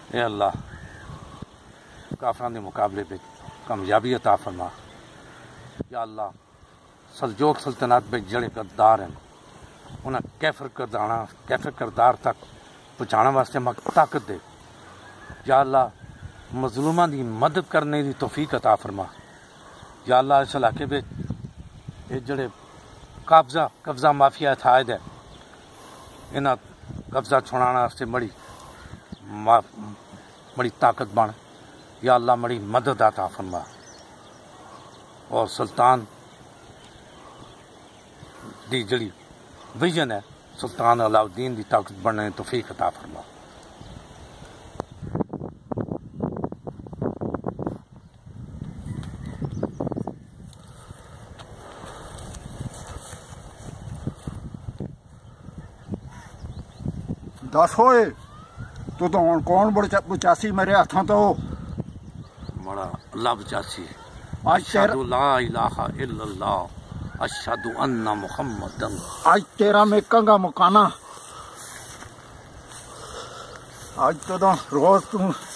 ए अल्लाह काफरां दे मुकाबले में कामयाबी अता फरमा। या अल्लाह सलजोक सल्तनत में जड़े गद्दार हैं उन्हें कैफर करदार तक पहुँचाने वास्ते मक ताकत दे। या अल्लाह मजलूमां की मदद करने की तौफीक अता फरमा। या अल्लाह इस इलाके में ये जड़े कब्जा माफिया थायद है इन्हें कब्जा छुड़ाने वास्ते बड़ी ताकत बन। या अल्लाह बड़ी मदद अता फरमा और सुल्तान दी जड़ी विजन है सुल्तान अलाउद्दीन की ताकत बनने की तौफीक अता फरमा। दस होए तू तो हुण कौन बचासी मेरे हाथों तो बड़ा अल्लाह बचासी है। आज अशहदु ला इलाहा इल्लल्लाह अशहदु अन्ना मुहम्मदन। आज तेरा मेकांगा मुकाना आज तो रोज तू